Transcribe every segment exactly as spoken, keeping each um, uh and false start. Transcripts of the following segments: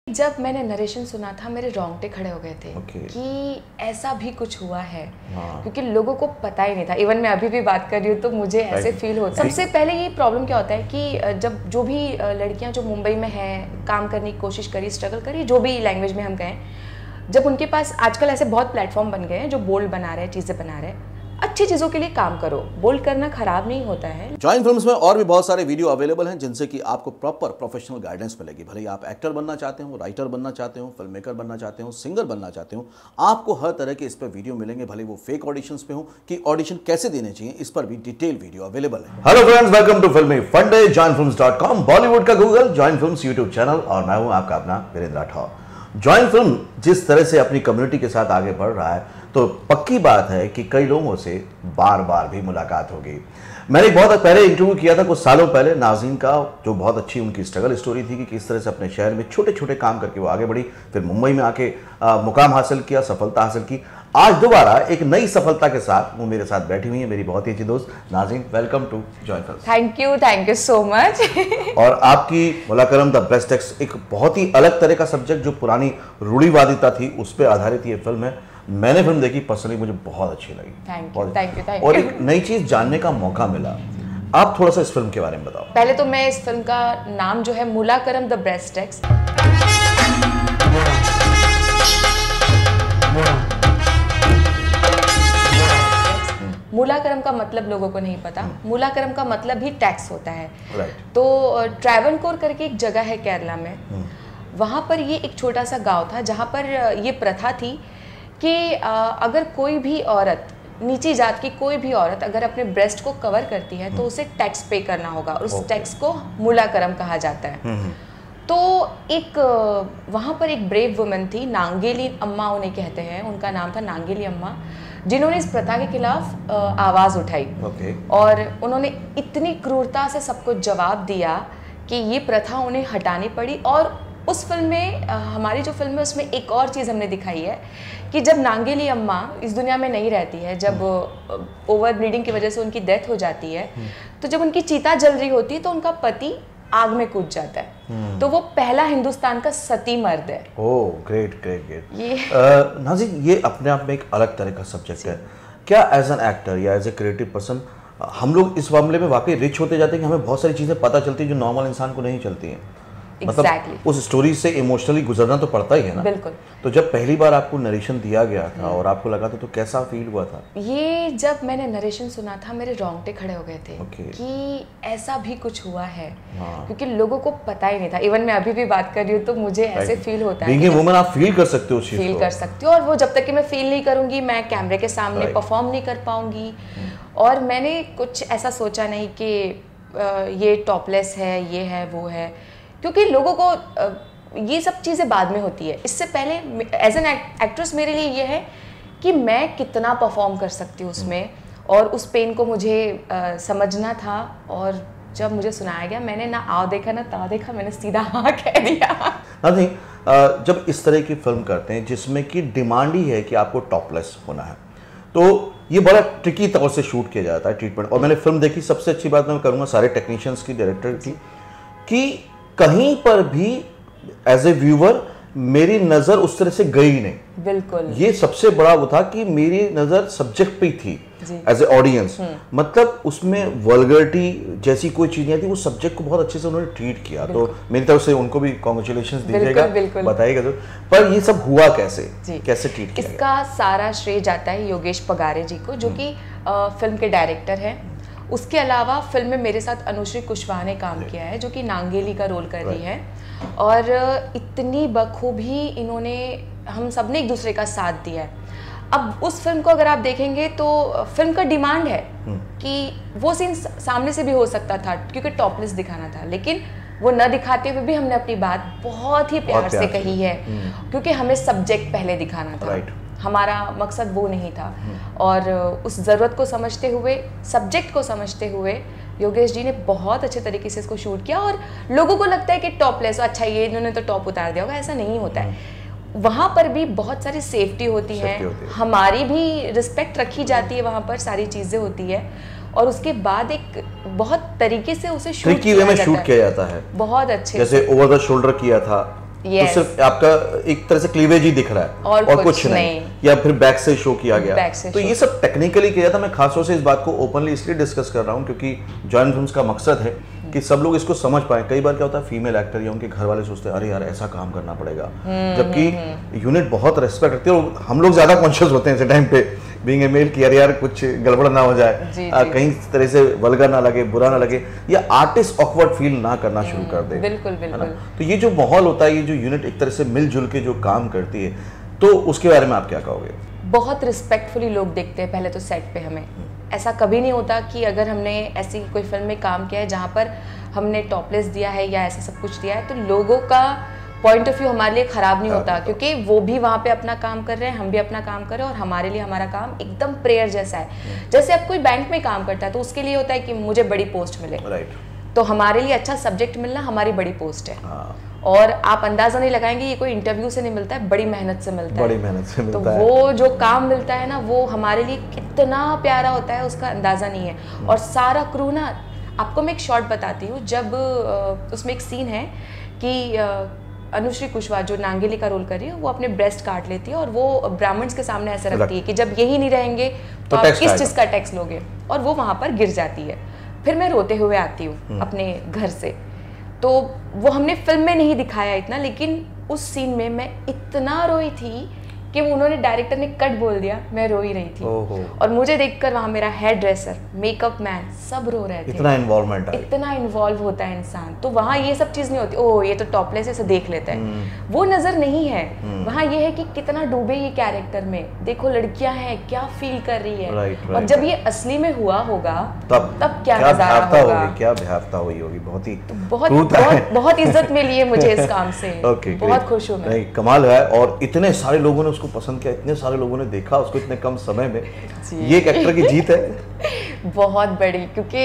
जब मैंने नरेशन सुना था मेरे रोंगटे खड़े हो गए थे okay. कि ऐसा भी कुछ हुआ है। हाँ. क्योंकि लोगों को पता ही नहीं था। इवन मैं अभी भी बात कर रही हूँ तो मुझे ऐसे फील होता है। सबसे पहले ये प्रॉब्लम क्या होता है कि जब जो भी लड़कियाँ जो मुंबई में हैं, काम करने की कोशिश करी, स्ट्रगल करी, जो भी लैंग्वेज में हम कहें, जब उनके पास आजकल ऐसे बहुत प्लेटफॉर्म बन गए हैं जो बोल्ड बना रहे हैं, चीज़ें बना रहे हैं, अच्छी चीज़ों के लिए काम करो, बोल्ड करना खराब नहीं होता है। जॉइन फिल्म्स में और भी बहुत सारे वीडियो अवेलेबल हैं जिनसे कि आपको प्रॉपर प्रोफेशनल गाइडेंस मिलेगी। भले ही आप एक्टर बनना चाहते हो, राइटर बनना चाहते हो, फिल्म मेकर बनना चाहते हो, सिंगर बनना चाहते हो, आपको हर तरह के इस पर वीडियो मिलेंगे। भले वो फेक ऑडिशंस पे हो कि ऑडिशन कैसे देने चाहिए, इस पर भी डिटेल वीडियो अवेलेबल है। Hello friends, welcome to filmy fun day, join films dot com, Bollywood का Google, join films YouTube channel, और मैं हूं आपका अपना वीरेंद्र राठौर। जॉइन फिल्म जिस तरह से अपनी कम्युनिटी के साथ आगे बढ़ रहा है तो पक्की बात है कि कई लोगों से बार बार भी मुलाकात होगी। मैंने बहुत पहले इंटरव्यू किया था कुछ सालों पहले नाज़रीन का, जो बहुत अच्छी उनकी स्ट्रगल स्टोरी थी कि किस तरह से अपने शहर में छोटे छोटे काम करके वो आगे बढ़ी, फिर मुंबई में आके आ, मुकाम हासिल किया, सफलता हासिल की। आज दोबारा एक नई सफलता के साथ वो मेरे साथ बैठी हुई है मेरी बहुत ही अच्छी दोस्त नाज़रीन। Welcome to join films. Thank you thank you so much. और आपकी मुलाकरम द बेस्ट एक्स, एक बहुत ही अलग तरह का सब्जेक्ट जो पुरानी रूढ़िवादिता थी उस पर आधारित ये फिल्म है। मैंने फिल्म देखी, पर्सनली मुझे बहुत अच्छी लगी। Thank you thank you thank और यू। एक नई चीज जानने का मौका मिला। आप थोड़ा सा इस फिल्म के बारे में बताओ। पहले तो मैं इस फिल्म का नाम जो है मुलाकरम द बेस्ट एक्स, मूलाकरम का मतलब लोगों को नहीं पता। मूलाकरम का मतलब ही टैक्स होता है। right. तो ट्रैवनकोर करके एक जगह है केरला में, वहाँ पर ये एक छोटा सा गांव था जहाँ पर ये प्रथा थी कि अगर कोई भी औरत, नीची जात की कोई भी औरत अगर अपने ब्रेस्ट को कवर करती है तो उसे टैक्स पे करना होगा और उस okay. टैक्स को मूलाकरम कहा जाता है। तो एक वहाँ पर एक ब्रेव वुमन थी, नांगेली अम्मा उन्हें कहते हैं, उनका नाम था नांगेली अम्मा, जिन्होंने इस प्रथा के खिलाफ आवाज़ उठाई। okay. और उन्होंने इतनी क्रूरता से सबको जवाब दिया कि ये प्रथा उन्हें हटानी पड़ी। और उस फिल्म में, हमारी जो फिल्म है उसमें एक और चीज़ हमने दिखाई है कि जब नांगेली अम्मा इस दुनिया में नहीं रहती है, जब ओवर ब्रीडिंग की वजह से उनकी डेथ हो जाती है, तो जब उनकी चिता जल रही होती है तो उनका पति आग में कूद जाता है। तो वो पहला हिंदुस्तान का सती मर्द है। Oh great great great. ये नाज़रीन, ये अपने आप में एक अलग तरह का सब्जेक्ट है। क्या एज एन एक्टर या एज ए क्रिएटिव पर्सन हम लोग इस मामले में वाकई रिच होते जाते हैं कि हमें बहुत सारी चीज़ें पता चलती हैं जो नॉर्मल इंसान को नहीं चलती हैं? मतलब exactly. उस स्टोरी से इमोशनली गुजरना तो पड़ता ही है ना। बिल्कुल। तो जब पहली बार आपको नरेशन दिया गया था और आपको लगा था तो कैसा फील हुआ था? ये जब मैंने नरेशन सुना था मेरे रोंगटे खड़े हो गए थे okay. कि ऐसा भी कुछ हुआ है। हाँ. क्योंकि लोगों को पता ही नहीं था। इवन मैं अभी भी बात कर रही हूँ तो मुझे ऐसे फील होता है। Being a woman, आप फील कर सकते हो, फील कर सकती हो, और वो जब तक कि मैं फील नहीं करूंगी मैं कैमरे के सामने परफॉर्म नहीं कर पाऊंगी। और मैंने कुछ ऐसा सोचा नहीं कि ये टॉपलेस है, ये है, वो है, क्योंकि लोगों को ये सब चीज़ें बाद में होती है। इससे पहले एज एन एक्ट्रेस मेरे लिए ये है कि मैं कितना परफॉर्म कर सकती हूँ उसमें, और उस पेन को मुझे आ, समझना था। और जब मुझे सुनाया गया, मैंने ना आओ देखा ना ता देखा, मैंने सीधा हाँ कह दिया। नहीं, जब इस तरह की फिल्म करते हैं जिसमें कि डिमांड ही है कि आपको टॉपलेस होना है, तो ये बड़ा ट्रिकी तौर से शूट किया जाता है ट्रीटमेंट। और मैंने फिल्म देखी, सबसे अच्छी बात मैं करूँगा सारे टेक्नीशियंस की, डायरेक्टर की, कि कहीं पर भी एज ए व्यूवर मेरी नज़र उस तरह से गई नहीं। बिल्कुल। ये सबसे बड़ा वो था कि मेरी नज़र सब्जेक्ट पे ही थी एज ए ऑडियंस। मतलब उसमें वल्गरिटी जैसी कोई चीज़ नहीं थी, उस सब्जेक्ट को बहुत अच्छे से उन्होंने ट्रीट किया। तो मेरी तरफ से उनको भी कॉन्ग्रेचुलेशंस दीजिएगा, बताइएगा तो। पर ये सब हुआ कैसे, कैसे ट्रीट किया? इसका सारा श्रेय जाता है योगेश पगारे जी को, जो कि फिल्म के डायरेक्टर हैं। उसके अलावा फिल्म में मेरे साथ अनुश्री कुशवाहा ने काम किया है, जो कि नांगेली का रोल कर रही है। और इतनी बखूबी इन्होंने, हम सब ने एक दूसरे का साथ दिया है। अब उस फिल्म को अगर आप देखेंगे तो फिल्म का डिमांड है कि वो सीन सामने से भी हो सकता था क्योंकि टॉपलेस दिखाना था, लेकिन वो न दिखाते हुए भी हमने अपनी बात बहुत ही प्यार से कही है, क्योंकि हमें सब्जेक्ट पहले दिखाना था। हमारा मकसद वो नहीं था। और उस ज़रूरत को समझते हुए, सब्जेक्ट को समझते हुए योगेश जी ने बहुत अच्छे तरीके से इसको शूट किया। और लोगों को लगता है कि टॉपलेस, अच्छा ये इन्होंने तो टॉप उतार दिया होगा, ऐसा नहीं होता है। वहाँ पर भी बहुत सारी सेफ्टी होती है, हमारी भी रिस्पेक्ट रखी जाती है, वहाँ पर सारी चीज़ें होती है। और उसके बाद एक बहुत तरीके से उसे शूट किया में शूट किया जाता है, बहुत अच्छे, जैसे ओवर द शोल्डर किया था, yes. तो सिर्फ आपका एक तरह से क्लीवेज ही दिख रहा है और, और कुछ, कुछ नहीं, नहीं या फिर बैक से शो किया गया, तो ये सब टेक्निकली किया था। मैं खासतौर से इस बात को ओपनली इसलिए डिस्कस कर रहा हूँ क्योंकि जॉइंट फिल्म्स का मकसद है कि सब लोग इसको समझ पाए। कई बार क्या होता है, फीमेल एक्टर या उनके घर वाले सोचते हैं अरे यार ऐसा काम करना पड़ेगा, जबकि यूनिट बहुत रेस्पेक्ट रखती है और हम लोग ज्यादा कॉन्शियस होते हैं ऐसे टाइम पे बीइंग ए मेल कि यार यार कुछ गड़बड़ ना हो जाए, जी, आ, जी, कहीं तरह से वल्गर ना लगे, बुरा ना लगे, या आर्टिस्ट ऑकवर्ड फील ना करना शुरू कर दे। बिल्कुल बिल्कुल। तो ये जो माहौल होता है, ये जो यूनिट एक तरह से मिलजुल के जो काम करती है, तो उसके बारे में आप क्या कहोगे? बहुत रिस्पेक्टफुली लोग देखते हैं पहले तो सेट पे हमें। ऐसा कभी नहीं होता कि अगर हमने ऐसी कोई फिल्म में काम किया है जहाँ पर हमने टॉपलेस दिया है या ऐसा सब कुछ दिया है तो लोगों का पॉइंट ऑफ व्यू हमारे लिए ख़राब नहीं होता, क्योंकि वो भी वहाँ पे अपना काम कर रहे हैं, हम भी अपना काम कर रहे हैं और हमारे लिए हमारा काम एकदम प्रेयर जैसा है। जैसे अब कोई बैंक में काम करता है तो उसके लिए होता है कि मुझे बड़ी पोस्ट मिले, राइट, तो हमारे लिए अच्छा सब्जेक्ट मिलना हमारी बड़ी पोस्ट है। और आप अंदाजा नहीं लगाएंगे ये कोई इंटरव्यू से नहीं मिलता है, बड़ी मेहनत से मिलता बड़ी है, मेहनत से मिलता तो है। वो जो काम मिलता है ना वो हमारे लिए कितना प्यारा होता है उसका अंदाजा नहीं है। और सारा क्रू ना, आपको मैं एक शॉट बताती हूँ, जब उसमें एक सीन है कि अनुश्री कुशवाहा जो नांगेली का रोल कर रही है वो अपने ब्रेस्ट काट लेती है और वो ब्राह्मण्स के सामने ऐसे रखती है कि जब यही नहीं रहेंगे तो, तो आप किस चीज़ का टैक्स लोगे, और वो वहाँ पर गिर जाती है। फिर मैं रोते हुए आती हूँ अपने घर से, तो वो हमने फिल्म में नहीं दिखाया इतना, लेकिन उस सीन में मैं इतना रोई थी कि उन्होंने डायरेक्टर ने कट बोल दिया, मैं रो ही रही थी। और मुझे देखकर वहाँ मेरा हेयर ड्रेसर, मेकअप मैन सब रो रहे थे। इतना इन्वॉल्वमेंट है, इतना इन्वॉल्व होता है इंसान, तो वहाँ ये सब चीज़ नहीं होती ओह ये तो टॉपलेस ऐसे देख लेता है, वो नज़र नहीं है। वहाँ ये है कि कितना डूबे ये कैरेक्टर में, देखो लड़कियाँ हैं क्या फील कर रही है, right, right, और जब ये असली में हुआ होगा तब तब क्या नज़ारा होगा, क्या भयावता हुई होगी। बहुत ही बहुत बहुत बहुत इज्जत मिली है मुझे इस काम से, बहुत खुश हूँ मैं। कमाल है, और इतने सारे लोगों ने उसको पसंद किया, इतने सारे लोगों ने देखा उसको इतने कम समय में, ये एक एक्टर की जीत है बहुत बड़ी, क्योंकि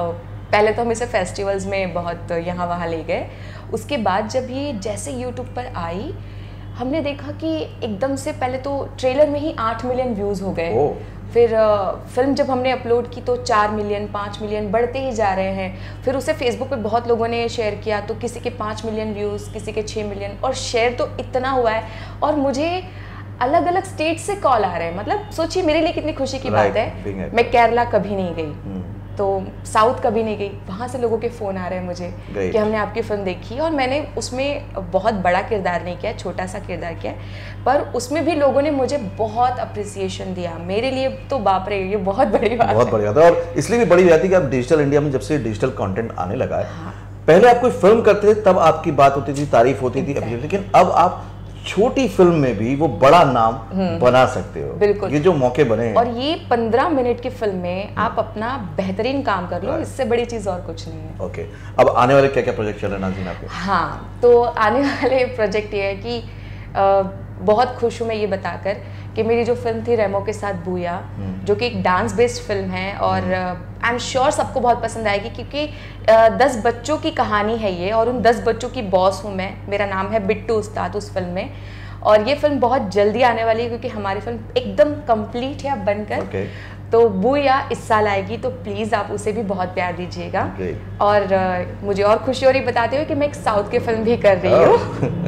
पहले तो हम इसे फेस्टिवल्स में बहुत यहाँ वहाँ ले गए, उसके बाद जब ये जैसे यूट्यूब पर आई हमने देखा कि एकदम से पहले तो ट्रेलर में ही आठ मिलियन व्यूज़ हो गए, फिर फिल्म जब हमने अपलोड की तो चार मिलियन पाँच मिलियन बढ़ते ही जा रहे हैं। फिर उसे फेसबुक पे बहुत लोगों ने शेयर किया तो किसी के पाँच मिलियन व्यूज़, किसी के छः मिलियन, और शेयर तो इतना हुआ है। और मुझे अलग अलग स्टेट से कॉल आ रहे हैं, मतलब सोचिए मेरे लिए कितनी खुशी की बात है। मैं केरला कभी नहीं गई, तो साउथ कभी नहीं गई, वहाँ से लोगों के फ़ोन आ रहे हैं मुझे कि हमने आपकी फ़िल्म देखी, और मैंने उसमें बहुत बड़ा किरदार नहीं किया, छोटा सा किरदार किया, पर उसमें भी लोगों ने मुझे बहुत अप्रिसिएशन दिया। मेरे लिए तो बाप रे ये बहुत बड़ी बात बहुत बड़ी बात है, और इसलिए भी बड़ी बात है कि अब डिजिटल इंडिया में जब से डिजिटल कंटेंट आने लगा है, हाँ। पहले आप कोई फिल्म करते थे तब आपकी बात होती थी, तारीफ होती थी, लेकिन अब आप छोटी फिल्म में भी वो बड़ा नाम बना सकते हो। बिल्कुल, ये जो मौके बने हैं, और ये पंद्रह मिनट की फिल्म में आप अपना बेहतरीन काम कर लो, इससे बड़ी चीज और कुछ नहीं है। ओके, अब आने वाले क्या क्या प्रोजेक्ट चल रहे हैं नाज़रीन आपके? हाँ, तो आने वाले प्रोजेक्ट ये है कि आ, बहुत खुश हूँ मैं ये बताकर कि मेरी जो फिल्म थी रेमो के साथ बूया, जो कि एक डांस बेस्ड फिल्म है, और आई एम श्योर सबको बहुत पसंद आएगी, क्योंकि आ, दस बच्चों की कहानी है ये, और उन दस बच्चों की बॉस हूँ मैं। मेरा नाम है बिट्टू उस्ताद उस फिल्म में, और ये फिल्म बहुत जल्दी आने वाली है क्योंकि हमारी फिल्म एकदम कंप्लीट है अब बनकर। okay. तो बूया इस साल आएगी, तो प्लीज़ आप उसे भी बहुत प्यार दीजिएगा। okay. और uh, मुझे और खुशी हो रही बताते हुए कि मैं एक साउथ की फिल्म भी कर रही हूँ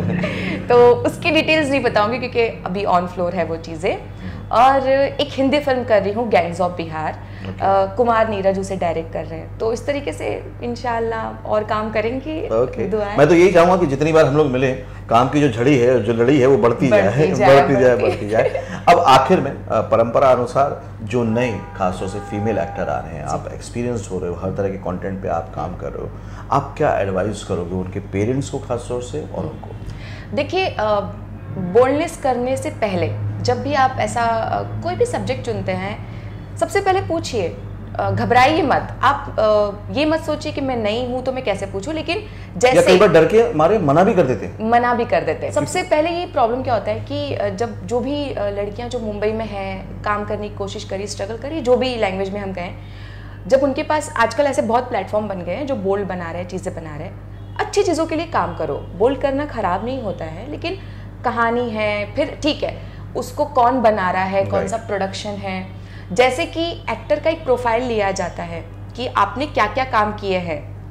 oh. तो उसकी डिटेल्स नहीं बताऊंगी क्योंकि अभी ऑन फ्लोर है वो चीज़ें। और एक हिंदी फिल्म कर रही हूँ gangs of Bihar, okay. Kumar Neeraj उसे डायरेक्ट कर रहे हैं, तो इस तरीके से इंशाल्लाह और काम करेंगे। okay. मैं तो यही चाहूँगा कि जितनी बार हम लोग मिले, काम की जो झड़ी है, जो लड़ी है, वो बढ़ती जाए, बढ़ती जाए बढ़ती जाए। अब आखिर में परंपरा अनुसार जो नए खासतौर से फीमेल एक्टर आ रहे हैं, आप एक्सपीरियंस हो रहे हो, हर तरह के कंटेंट पे आप काम कर रहे हो, आप क्या एडवाइस करोगे उनके पेरेंट्स को खासतौर से और उनको? देखिए, बोल्डनेस करने से पहले जब भी आप ऐसा कोई भी सब्जेक्ट चुनते हैं, सबसे पहले पूछिए, घबराइए मत। आप ये मत सोचिए कि मैं नई हूँ तो मैं कैसे पूछूं, लेकिन जैसे कई बार डर के मारे मना भी कर देते हैं मना भी कर देते हैं। सबसे पहले ये प्रॉब्लम क्या होता है कि जब जो भी लड़कियां जो मुंबई में हैं, काम करने की कोशिश करी, स्ट्रगल करी, जो भी लैंग्वेज में हम कहें, जब उनके पास आजकल ऐसे बहुत प्लेटफॉर्म बन गए हैं जो बोल्ड बना रहे हैं, चीज़ें बना रहे हैं, अच्छी चीज़ों के लिए काम करो। बोल्ड करना खराब नहीं होता है, लेकिन कहानी है, फिर ठीक है उसको कौन बना रहा है, कौन सा प्रोडक्शन है। जैसे कि एक्टर का एक प्रोफाइल लिया जाता है कि आपने क्या क्या काम किए हैं,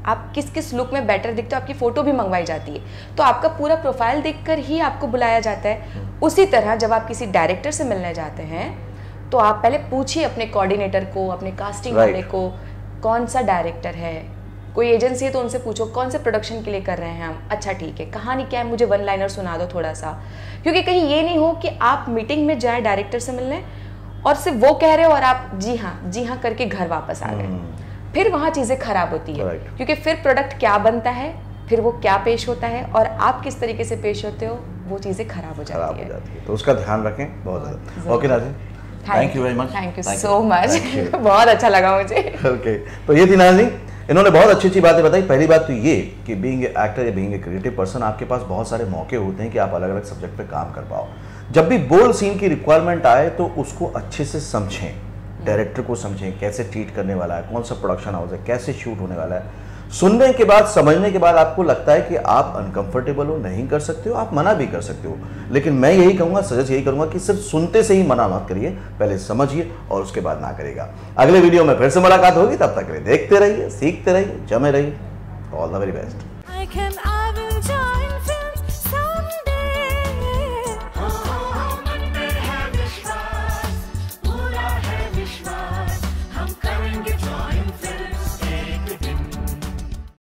आप किस किस लुक में बेटर दिखते हो, आपकी फ़ोटो भी मंगवाई जाती है, तो आपका पूरा प्रोफाइल देखकर ही आपको बुलाया जाता है। उसी तरह जब आप किसी डायरेक्टर से मिलने जाते हैं तो आप पहले पूछिए अपने कोऑर्डिनेटर को, अपने कास्टिंग Right. वाले को, कौन सा डायरेक्टर है, कोई एजेंसी है तो उनसे पूछो कौन से प्रोडक्शन के लिए कर रहे हैं हम, अच्छा ठीक है, कहानी क्या है, मुझे वन लाइनर सुना दो थोड़ा सा, क्योंकि कहीं ये नहीं हो कि आप मीटिंग में जाए डायरेक्टर से मिलने और सिर्फ वो कह रहे हो और आप जी हाँ जी हाँ करके घर वापस आ गए, फिर वहाँ चीज़ें खराब होती है। Right. क्योंकि फिर प्रोडक्ट क्या बनता है, फिर वो क्या पेश होता है और आप किस तरीके से पेश होते हो, वो चीज़ें खराब हो खराब जाती हो है। जाती है, तो उसका ध्यान रखें बहुत ज़्यादा। ओके नाज़रीन, thank you very much, thank you so much, बहुत अच्छा लगा मुझे। ओके, तो ये थी नाज़रीन, इन्होंने बहुत अच्छी अच्छी बातें बताई। पहली बात तो ये कि बीइंग एक्टर या बीइंग ए क्रिएटिव पर्सन आपके पास बहुत सारे मौके होते हैं कि आप अलग अलग सब्जेक्ट पे काम कर पाओ। जब भी बोल्ड सीन की रिक्वायरमेंट आए तो उसको अच्छे से समझें, डायरेक्टर को समझें कैसे ट्रीट करने वाला है, कौन सा प्रोडक्शन हाउस है, कैसे शूट होने वाला है। सुनने के बाद, समझने के बाद आपको लगता है कि आप अनकंफर्टेबल हो, नहीं कर सकते हो, आप मना भी कर सकते हो, लेकिन मैं यही कहूँगा, सजेस्ट यही करूँगा कि सिर्फ सुनते से ही मना मत करिए, पहले समझिए और उसके बाद ना करिएगा। अगले वीडियो में फिर से मुलाकात होगी, तब तक के लिए देखते रहिए, सीखते रहिए, जमे रहिए। All the very best.